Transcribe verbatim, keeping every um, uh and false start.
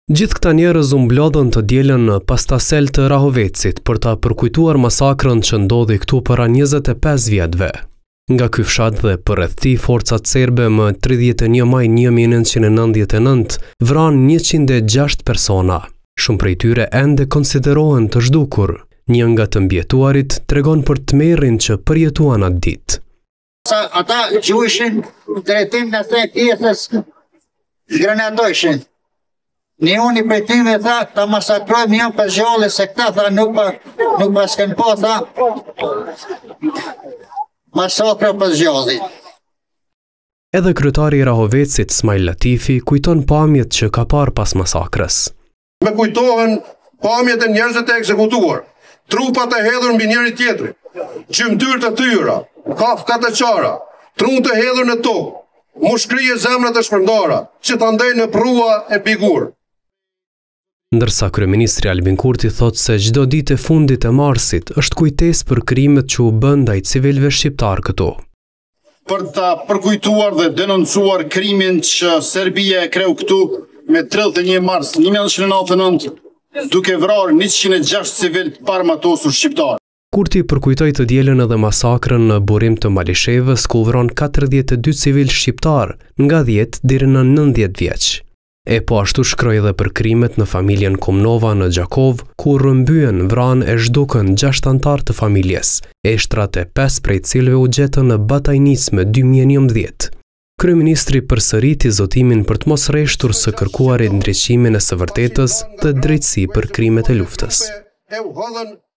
Gjithë këta njerëz u mblodhën të dielën në Pastasel të Rahovecit për ta përkujtuar masakrën që ndodhi këtu para njëzet e pesë vjetëve. Nga ky fshat dhe përreth tij forcat serbe më tridhjetë e një maj një mijë e nëntëqind e nëntëdhjetë e nëntë vranë njëqind e gjashtë persona. Shumë prej tyre ende konsiderohen të zhdukur. Një nga të mbjetuarit tregon për tmerrin që përjetuan atë ditë. Ata që u ishin drejtim në tre pjesës grenadojshin. Një unë i për tyve tha ta masakrojmë një për zgjolli se këta tha nuk pa nuk pa s'ken po tha masakra për zgjolli. Edhe kryetari i Rahovecit Smajl Latifi kujton pamjet që ka parë pas masakrës. Me kujtohen pamjet e njerëzve të ekzekutuar, trupat e hedhur mbi njëri tjetrin, gjymtyr të tyra, kafka të qara, trunë të hedhur në tokë, mushkrije zemrat e shpërndara, që ta ndejnë në prua e bigur. Ndërsa kryeministri Albin Kurti thot se çdo ditë e fundit e marsit është kujtesë për krimet që u bën ndaj civilëve shqiptar këtu. Për ta përkujtuar dhe denoncuar krimin që Serbia e kreu këtu me tridhjetë e një mars një mijë e nëntëqind e nëntëdhjetë e nëntë, duke vrarë njëqind e gjashtë civil të parëmatosur shqiptar. Kurti përkujtoi të dielën edhe masakrën në Burim të Malishevës ku u vron katërdhjetë e dy civil shqiptar nga dhjetë deri në nëntëdhjetë vjeç. E po ashtu shkroi edhe për krimet në familjen Komnova në Gjakov, ku rrëmbyen, vranë e zhdukën gjashtë antar të familjes, eshtrat e pesë prej cilëve u gjetën në Batajnis me dy mijë e njëmbëdhjetë. Kryeministri përsëriti zotimin për të mos rreshtur së kërkuarit ndriçimin e së vërtetës dhe drejtësi për krimet e luftës.